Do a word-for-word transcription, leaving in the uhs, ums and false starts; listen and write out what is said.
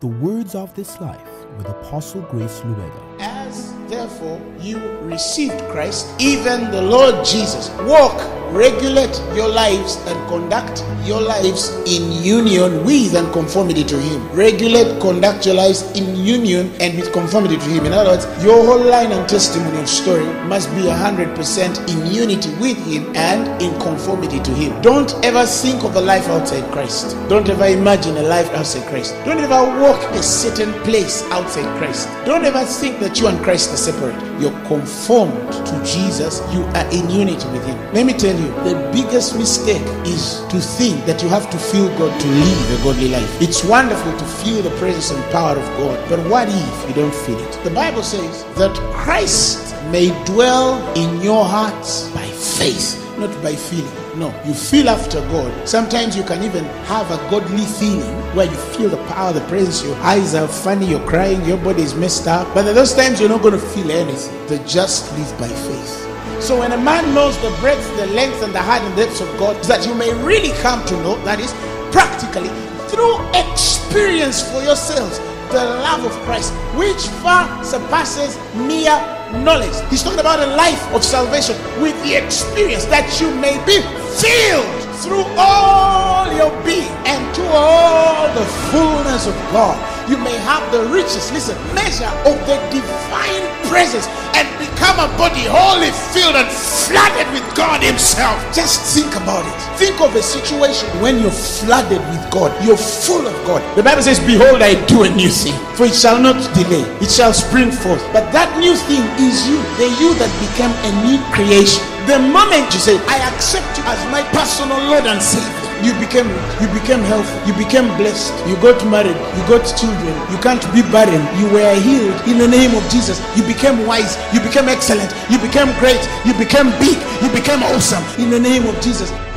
The words of this life with Apostle Grace Lueda. As therefore you received Christ, even the Lord Jesus, walk, regulate your lives and conduct your lives in union with and conformity to Him. Regulate, conduct your lives in union and with conformity to Him. In other words, your whole line and testimony and story must be one hundred percent in unity with Him and in conformity to Him. Don't ever think of a life outside Christ. Don't ever imagine a life outside Christ. Don't ever walk a certain place outside Christ. Don't ever think that you and Christ are separate. You're conformed to Jesus. You are in unity with Him. Let me tell you, the biggest mistake is to think that you have to feel God to live a godly life. It's wonderful to feel the presence and power of God, but what if you don't feel it? The Bible says that Christ may dwell in your hearts by faith, not by feeling. No, you feel after God. Sometimes you can even have a godly feeling where you feel the power, the presence, your eyes are funny, you're crying, your body is messed up. But at those times you're not going to feel anything. The just live by faith. So when a man knows the breadth, the length, and the height and depths of God, that you may really come to know, that is, practically, through experience for yourselves, the love of Christ, which far surpasses mere knowledge. He's talking about a life of salvation with the experience that you may be filled through all your being and to all the fullness of God. You may have the richest, listen, measure of the divine presence and become a body wholly filled and flooded with God Himself. Just think about it. Think of a situation when you're flooded with God. You're full of God. The Bible says, behold, I do a new thing, for it shall not delay. It shall spring forth. But that new thing is you. The you that became a new creation. The moment you say, I accept you as my personal Lord and Savior, you became you became healthy, you became blessed, you got married, you got children, you can't be barren, you were healed in the name of Jesus, you became wise, you became excellent, you became great, you became big, you became awesome in the name of Jesus.